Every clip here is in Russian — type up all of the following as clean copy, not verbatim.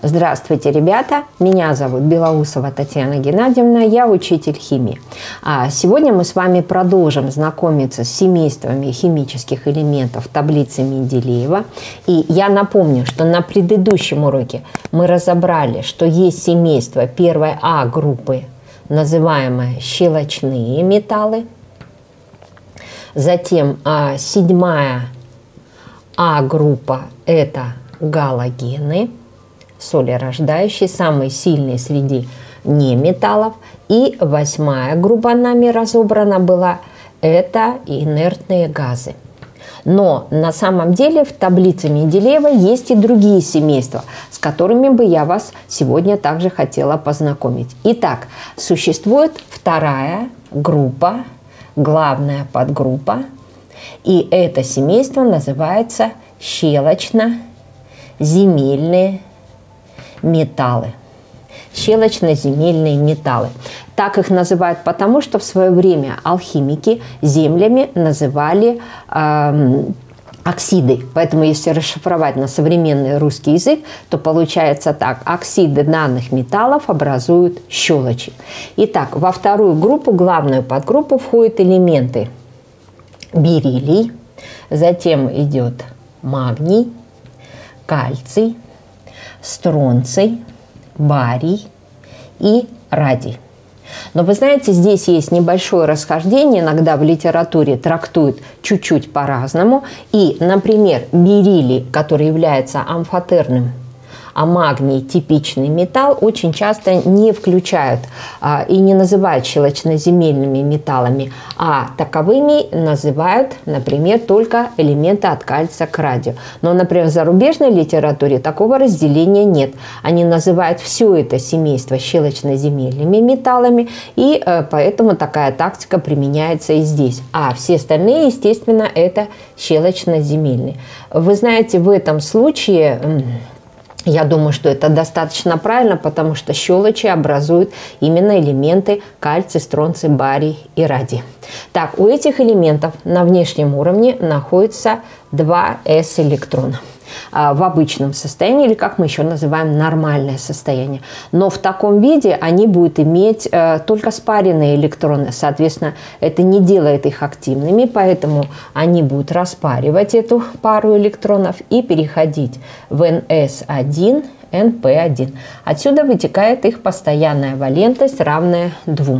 Здравствуйте, ребята! Меня зовут Белоусова Татьяна Геннадьевна, я учитель химии. Сегодня мы с вами продолжим знакомиться с семействами химических элементов таблицы Менделеева. И я напомню, что на предыдущем уроке мы разобрали, что есть семейство первой А группы, называемые щелочные металлы. Затем седьмая А группа – это галогены, солерождающие, самые сильные среди неметаллов. И восьмая группа нами разобрана была – это инертные газы. Но на самом деле в таблице Менделеева есть и другие семейства, с которыми бы я вас сегодня также хотела познакомить. Итак, существует вторая группа, главная подгруппа, и это семейство называется щелочно-земельные металлы. Щелочно-земельные металлы. Так их называют потому, что в свое время алхимики землями называли оксиды. Поэтому если расшифровать на современный русский язык, то получается так. Оксиды данных металлов образуют щелочи. Итак, во вторую группу, главную подгруппу, входят элементы бериллий, затем идет магний, кальций, стронций, барий и радий. Но вы знаете, здесь есть небольшое расхождение, иногда в литературе трактуют чуть-чуть по-разному. И, например, бериллий, который является амфотерным, а магний – типичный металл, очень часто не включают и не называют щелочно-земельными металлами, а таковыми называют, например, только элементы от кальция к радию. Но, например, в зарубежной литературе такого разделения нет. Они называют все это семейство щелочно-земельными металлами, и поэтому такая тактика применяется и здесь. А все остальные, естественно, это щелочно-земельные. Вы знаете, в этом случае... Я думаю, что это достаточно правильно, потому что щелочи образуют именно элементы кальций, стронций, барий и радий. Так, у этих элементов на внешнем уровне находится два s-электрона в обычном состоянии, или как мы еще называем нормальное состояние. Но в таком виде они будут иметь только спаренные электроны. Соответственно, это не делает их активными, поэтому они будут распаривать эту пару электронов и переходить в NS1, NP1. Отсюда вытекает их постоянная валентность, равная 2.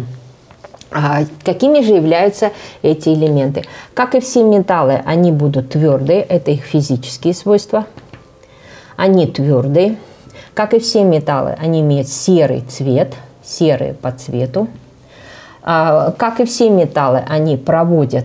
Какими же являются эти элементы? Как и все металлы, они будут твердые, это их физические свойства. Они твердые. Как и все металлы, они имеют серый цвет, серые по цвету. Как и все металлы, они проводят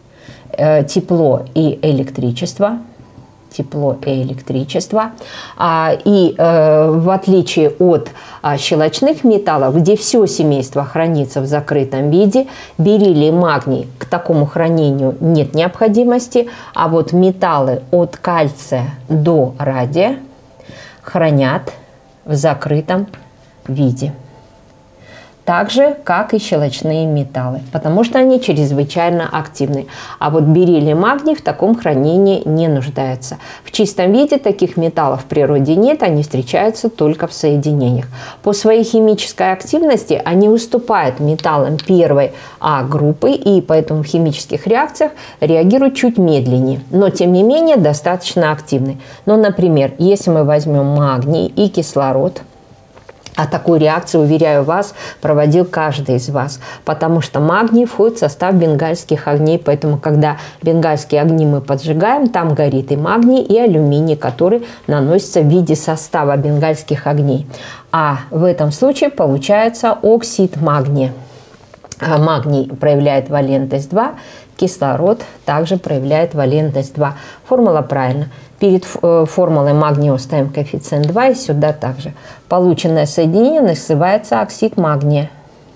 тепло и электричество. Тепло и электричество. И в отличие от щелочных металлов, где все семейство хранится в закрытом виде, бериллий и магний, к такому хранению нет необходимости, а вот металлы от кальция до радия хранят в закрытом виде. Так же, как и щелочные металлы, потому что они чрезвычайно активны. А вот бериллий и магний в таком хранении не нуждаются. В чистом виде таких металлов в природе нет, они встречаются только в соединениях. По своей химической активности они уступают металлам первой А группы, и поэтому в химических реакциях реагируют чуть медленнее, но тем не менее достаточно активны. Ну, например, если мы возьмем магний и кислород, а такую реакцию, уверяю вас, проводил каждый из вас, потому что магний входит в состав бенгальских огней, поэтому когда бенгальские огни мы поджигаем, там горит и магний, и алюминий, который наносится в виде состава бенгальских огней. А в этом случае получается оксид магния. Магний проявляет валентность 2, кислород также проявляет валентность 2. Формула правильная. Перед формулой магния ставим коэффициент 2 и сюда также. Полученное соединение называется оксид магния.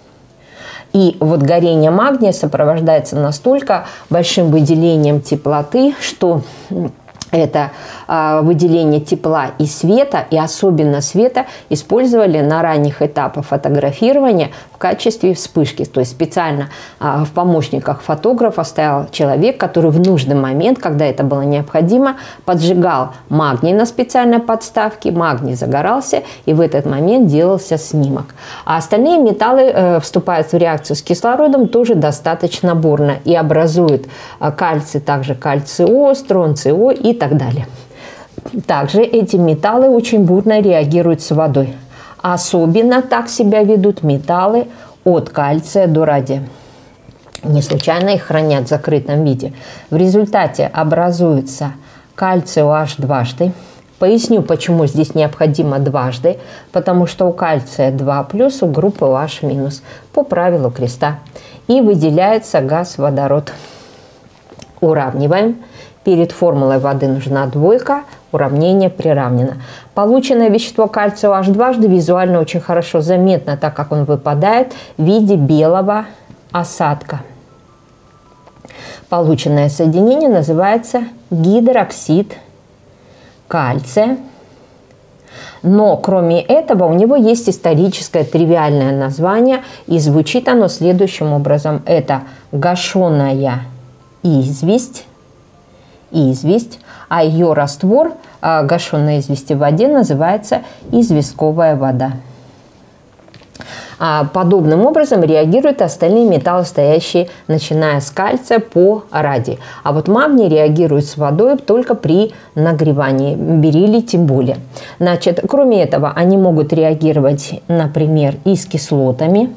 И вот горение магния сопровождается настолько большим выделением теплоты, что это выделение тепла и света, и особенно света, использовали на ранних этапах фотографирования в качестве вспышки. То есть специально в помощниках фотографа стоял человек, который в нужный момент, когда это было необходимо, поджигал магний на специальной подставке, магний загорался, и в этот момент делался снимок. А остальные металлы вступают в реакцию с кислородом тоже достаточно бурно и образуют кальций, также кальций-О, стронций-О и так далее. Также эти металлы очень бурно реагируют с водой. Особенно так себя ведут металлы от кальция до радия. Не случайно их хранят в закрытом виде. В результате образуется кальций OH дважды. Поясню, почему здесь необходимо дважды. Потому что у кальция 2+, у группы OH- по правилу креста. И выделяется газ водород. Уравниваем. Перед формулой воды нужна двойка, уравнение приравнено. Полученное вещество кальция OH дважды визуально очень хорошо заметно, так как он выпадает в виде белого осадка. Полученное соединение называется гидроксид кальция. Но кроме этого у него есть историческое тривиальное название, и звучит оно следующим образом. Это гашеная известь, а ее раствор, гашеной извести в воде, называется известковая вода. Подобным образом реагируют остальные металлы, стоящие, начиная с кальция по радий. А вот магний реагирует с водой только при нагревании, бериллий тем более. Значит, кроме этого, они могут реагировать, например, и с кислотами.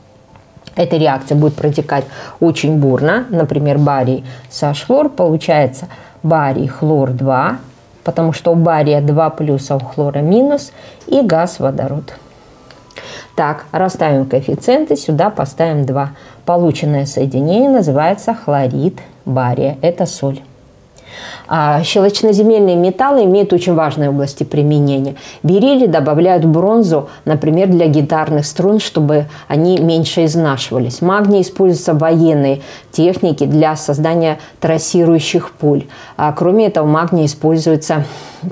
Эта реакция будет протекать очень бурно. Например, барий с H-хлор, получается барий хлор 2, потому что у бария 2+, а у хлора минус, и газ водород. Так, расставим коэффициенты, сюда поставим 2. Полученное соединение называется хлорид бария, это соль. Щелочноземельные металлы имеют очень важные области применения. Бериллий добавляют в бронзу, например, для гитарных струн, чтобы они меньше изнашивались. Магний используется в военной технике для создания трассирующих пуль. Кроме этого, магний используется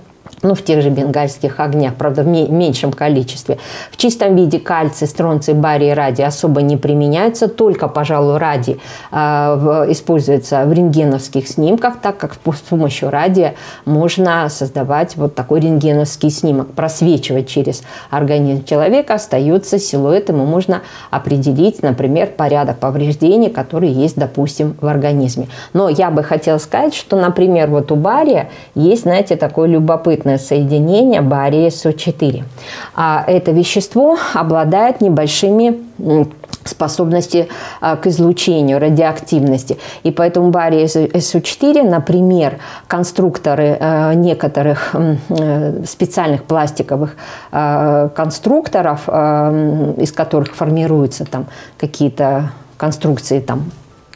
в тех же бенгальских огнях, правда, в меньшем количестве. В чистом виде кальций, стронций, барий и радий особо не применяются, только, пожалуй, радий используется в рентгеновских снимках, так как с помощью радия можно создавать вот такой рентгеновский снимок. Просвечивать через организм человека остается силуэт, ему можно определить, например, порядок повреждений, которые есть, допустим, в организме. Но я бы хотела сказать, что, например, вот у бария есть, знаете, такое любопытное соединение бария СО4. Это вещество обладает небольшими способностями к излучению, радиоактивности. И поэтому барий СО4, например, конструкторы некоторых специальных пластиковых конструкторов, из которых формируются там какие-то конструкции там,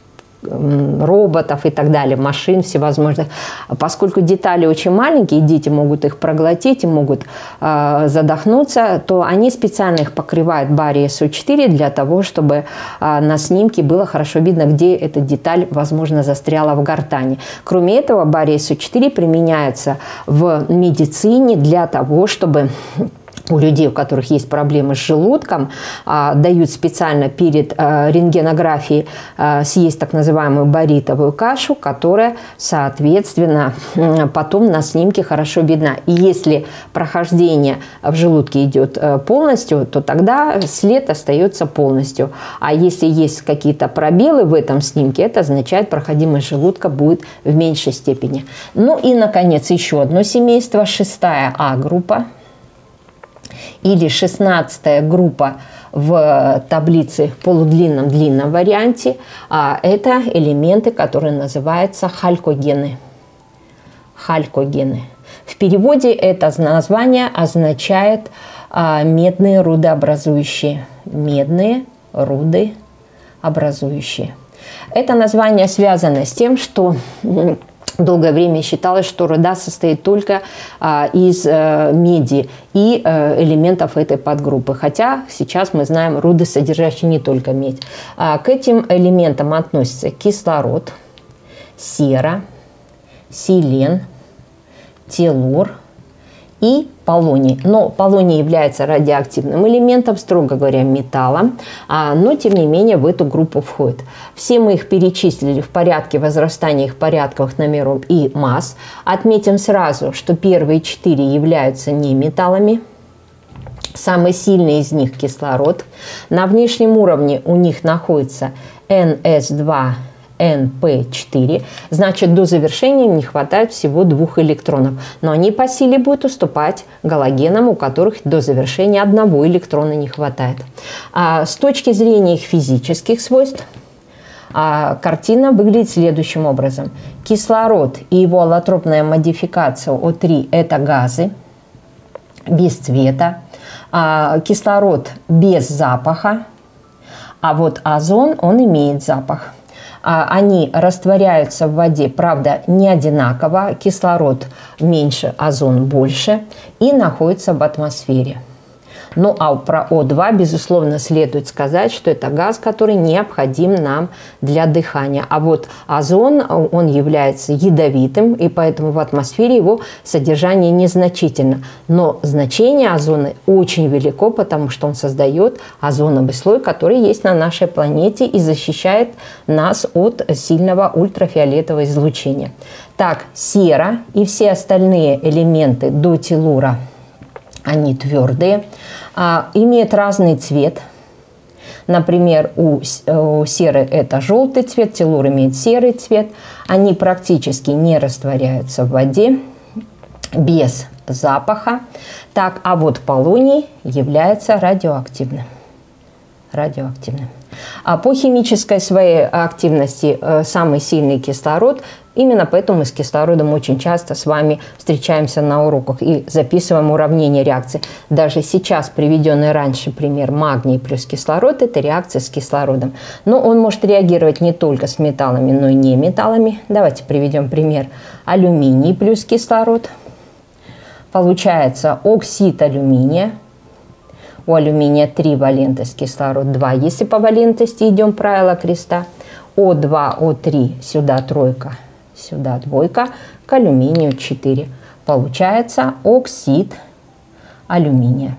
роботов и так далее, машин всевозможных. Поскольку детали очень маленькие, дети могут их проглотить и могут задохнуться, то они специально их покрывают барием СО4 для того, чтобы на снимке было хорошо видно, где эта деталь, возможно, застряла в гортани. Кроме этого, барий СО4 применяется в медицине для того, чтобы у людей, у которых есть проблемы с желудком, дают специально перед рентгенографией съесть так называемую баритовую кашу, которая, соответственно, потом на снимке хорошо видна. И если прохождение в желудке идет полностью, то тогда след остается полностью. А если есть какие-то пробелы в этом снимке, это означает, проходимость желудка будет в меньшей степени. Ну и, наконец, еще одно семейство, 6-я А-группа. Или 16-я группа в таблице в полудлинном варианте. Это элементы, которые называются халькогены. Халькогены. В переводе это название означает медные рудообразующие. Медные рудообразующие. Это название связано с тем, что долгое время считалось, что руда состоит только из меди и элементов этой подгруппы. Хотя сейчас мы знаем руды, содержащие не только медь. К этим элементам относятся кислород, сера, селен, телур и полоний. Но полоний является радиоактивным элементом, строго говоря, металлом, но тем не менее в эту группу входит. Все мы их перечислили в порядке возрастания их порядковых номеров и масс. Отметим сразу, что первые 4 являются неметаллами. Самый сильный из них кислород. На внешнем уровне у них находится NS2, NP4, значит, до завершения не хватает всего 2 электронов. Но они по силе будут уступать галогенам, у которых до завершения 1 электрона не хватает. С точки зрения их физических свойств, картина выглядит следующим образом. Кислород и его аллотропная модификация О3 – это газы без цвета. Кислород без запаха, а вот озон, он имеет запах. Они растворяются в воде, правда, не одинаково. Кислород меньше, озон больше и находится в атмосфере. Ну, а про О2, безусловно, следует сказать, что это газ, который необходим нам для дыхания. А вот озон, он является ядовитым, и поэтому в атмосфере его содержание незначительно. Но значение озона очень велико, потому что он создает озоновый слой, который есть на нашей планете и защищает нас от сильного ультрафиолетового излучения. Так, сера и все остальные элементы до телура, они твердые, имеют разный цвет. Например, у серы это желтый цвет, телур имеет серый цвет. Они практически не растворяются в воде, без запаха. Так, а вот полоний является радиоактивным. По химической своей активности самый сильный кислород. Именно поэтому мы с кислородом очень часто с вами встречаемся на уроках и записываем уравнение реакции. Даже сейчас приведенный раньше пример магний плюс кислород – это реакция с кислородом. Но он может реагировать не только с металлами, но и не металлами. Давайте приведем пример. Алюминий плюс кислород. Получается оксид алюминия. У алюминия 3 валентность, кислород 2. Если по валентности идем правило креста, О2, О3, сюда тройка, сюда двойка, к алюминию 4. Получается оксид алюминия.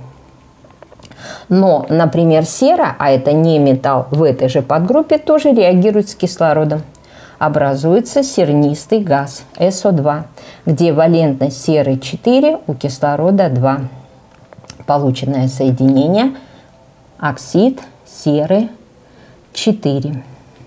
Но, например, сера, а это не металл, в этой же подгруппе тоже реагирует с кислородом. Образуется сернистый газ СО2, где валентность серы 4, у кислорода 2. Полученное соединение оксид серы 4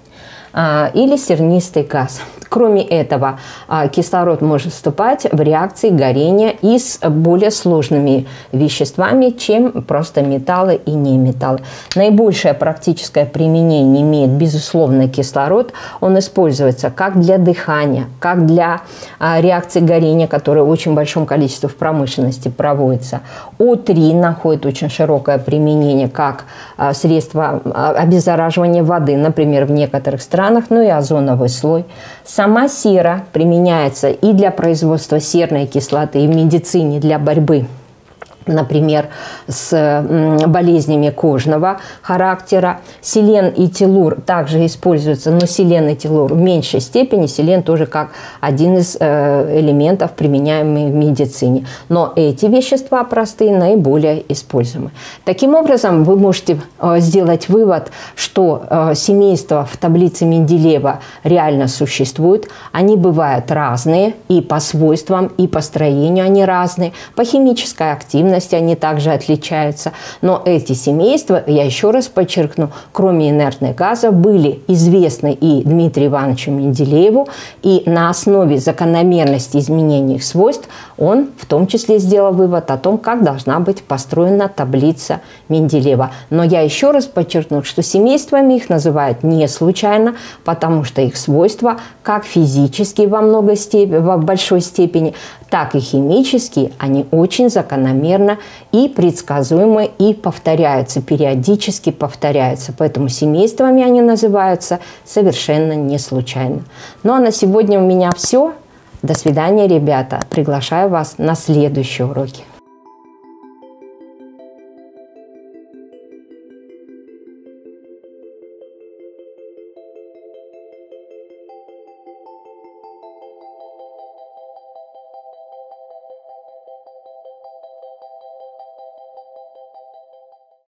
или сернистый газ. Кроме этого, кислород может вступать в реакции горения и с более сложными веществами, чем просто металлы и неметаллы. Наибольшее практическое применение имеет, безусловно, кислород. Он используется как для дыхания, как для реакции горения, которая в очень большом количестве в промышленности проводится. О3 находит очень широкое применение как средство обеззараживания воды, например, в некоторых странах, ну и озоновый слой. Сама сера применяется и для производства серной кислоты, и в медицине для борьбы, например, с болезнями кожного характера. Селен и телур также используются, но селен и телур в меньшей степени. Селен тоже как один из элементов, применяемых в медицине. Но эти вещества простые наиболее используемы. Таким образом, вы можете сделать вывод, что семейства в таблице Менделеева реально существуют. Они бывают разные и по свойствам, и по строению они разные, по химической активности они также отличаются. Но эти семейства, я еще раз подчеркну, кроме инертных газов, были известны и Дмитрию Ивановичу Менделееву. И на основе закономерности изменений их свойств он в том числе сделал вывод о том, как должна быть построена таблица Менделеева. Но я еще раз подчеркну, что семействами их называют не случайно, потому что их свойства как физические в большой степени, так и химические, они очень закономерны и предсказуемы, и повторяются, периодически повторяются. Поэтому семействами они называются совершенно не случайно. Ну а на сегодня у меня все. До свидания, ребята. Приглашаю вас на следующие уроки.